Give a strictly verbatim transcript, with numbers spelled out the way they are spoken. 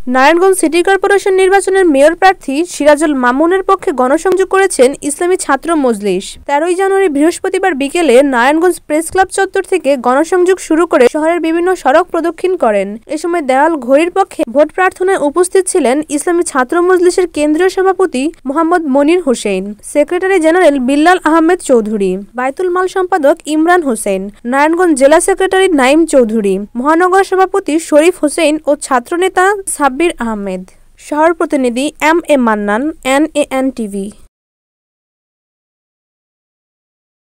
Narayanganj city corporation নির্বাচনের mayor প্রার্থী সিরাজুল মামুনের পক্ষে গণসংযোগ করেছেন ইসলামী ছাত্র মজলিস। তেরোই জানুয়ারি বৃহস্পতিবার বিকেলে নারায়ণগঞ্জ প্রেস ক্লাব চত্বর থেকে গণসংযোগ শুরু করে শহরের বিভিন্ন সড়ক প্রদক্ষিণ করেন। এ সময় দেওয়াল ঘড়ির পক্ষে ভোট প্রার্থনায় উপস্থিত ছিলেন ইসলামী ছাত্র মজলিসের কেন্দ্রীয় সভাপতি মোহাম্মদ মনির হোসেন, সেক্রেটারি জেনারেল বিল্লাল আহমেদ চৌধুরী, বায়তুল মাল সম্পাদক ইমরান হোসেন, নারায়ণগঞ্জ জেলা সেক্রেটারি নাইম চৌধুরী, মহানগর সভাপতি শরীফ হোসেন ও ছাত্রনেতা সাব্বির আহমেদ। শহর প্রতিনিধি M A Mannan, N A N TV.